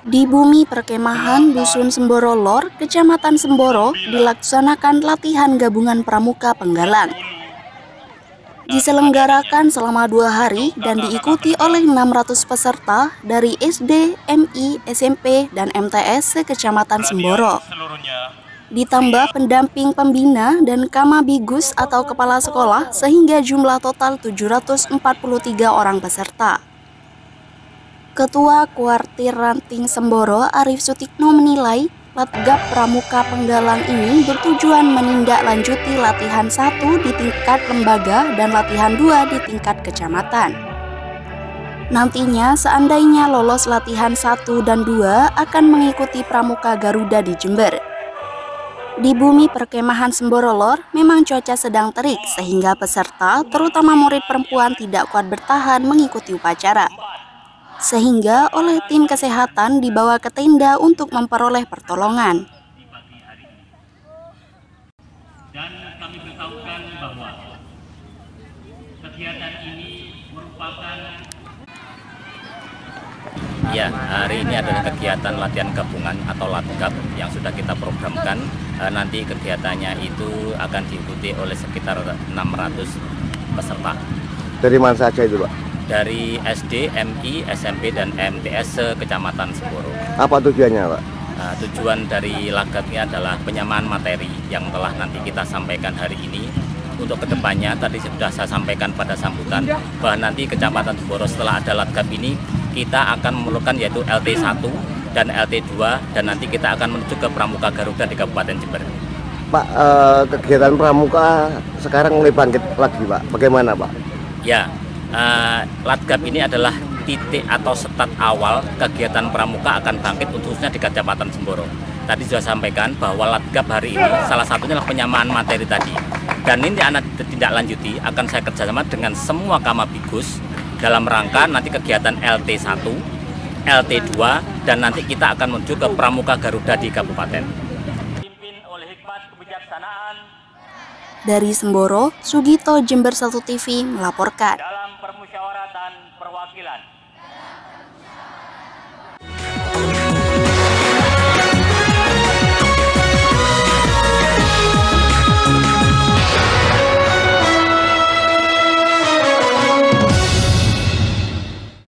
Di bumi perkemahan Dusun Semboro Lor, Kecamatan Semboro, dilaksanakan latihan gabungan pramuka penggalang. Diselenggarakan selama 2 hari dan diikuti oleh 600 peserta dari SD, MI, SMP, dan MTS se-Kecamatan Semboro. Ditambah pendamping pembina dan kamabigus atau kepala sekolah sehingga jumlah total 743 orang peserta. Ketua Kuartir Ranting Semboro Arif Sutikno menilai Latgab Pramuka Penggalang ini bertujuan menindaklanjuti latihan 1 di tingkat lembaga dan latihan 2 di tingkat kecamatan. Nantinya seandainya lolos latihan 1 dan 2 akan mengikuti Pramuka Garuda di Jember. Di bumi perkemahan Semboro Lor memang cuaca sedang terik sehingga peserta terutama murid perempuan tidak kuat bertahan mengikuti upacara. Sehingga oleh tim kesehatan dibawa ke tenda untuk memperoleh pertolongan. Dan kami beritahukan bahwa kegiatan ini merupakan hari ini adalah kegiatan latihan gabungan atau Latgab yang sudah kita programkan. Nanti kegiatannya itu akan diikuti oleh sekitar 600 peserta. Dari mana saja itu, Pak? Dari SD, MI, SMP, dan MTS se-Kecamatan Semboro. Apa tujuannya, Pak? Tujuan dari Latgab ini adalah penyamaan materi yang telah nanti kita sampaikan hari ini. Untuk kedepannya tadi sudah saya sampaikan pada sambutan bahwa nanti Kecamatan Semboro setelah ada Latgab ini kita akan memerlukan yaitu LT1 dan LT2 dan nanti kita akan menuju ke Pramuka Garuda di Kabupaten Jember. Pak, kegiatan pramuka sekarang mulai bangkit lagi, Pak. Bagaimana, Pak? Ya. Latgab ini adalah titik atau start awal kegiatan pramuka akan bangkit khususnya di Kecamatan Semboro. Tadi sudah sampaikan bahwa Latgab hari ini salah satunya adalah penyamaan materi tadi. Dan ini akan ditindaklanjuti, akan saya kerjasama dengan semua kamabigus dalam rangka nanti kegiatan LT1, LT2, dan nanti kita akan menuju ke Pramuka Garuda di Kabupaten. Dipimpin oleh hikmat kebijaksanaan. Dari Semboro, Sugito Jember 1 TV melaporkan.